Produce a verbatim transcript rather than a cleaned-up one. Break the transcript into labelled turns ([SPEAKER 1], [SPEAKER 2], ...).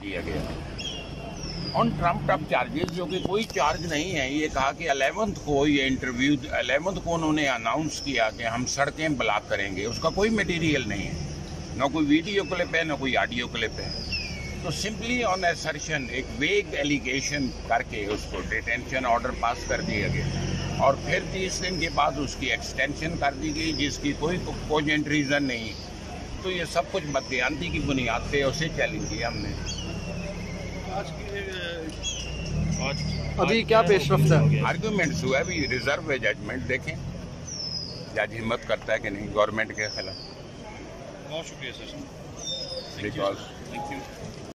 [SPEAKER 1] दिया गया on Trump up charges, जो कि कोई चार्ज नहीं है। ये कहा कि अलेवंथ को ये इंटरव्यू अलेवंथ को उन्होंने अनाउंस किया कि हम सड़कें ब्लॉक करेंगे, उसका कोई मटेरियल नहीं है, ना कोई वीडियो क्लिप है ना कोई ऑडियो क्लिप है। तो सिंपली ऑन असर्शन एक वेग एलिगेशन करके उसको डिटेंशन ऑर्डर पास कर दिया गया और फिर तीस दिन के बाद उसकी एक्सटेंशन कर दी गई, जिसकी कोई कोजेंट रीज़न नहीं। तो ये सब कुछ बदयांती की बुनियाद पे उसे चैलेंज किया हमने।
[SPEAKER 2] आज आज
[SPEAKER 3] अभी क्या पेशरफ्त है?
[SPEAKER 1] आर्गूमेंट्स हुआ अभी रिजर्व है जजमेंट, देखें जज हिम्मत करता है कि नहीं गवर्नमेंट के खिलाफ।
[SPEAKER 2] बहुत शुक्रिया सर।
[SPEAKER 1] बिकॉज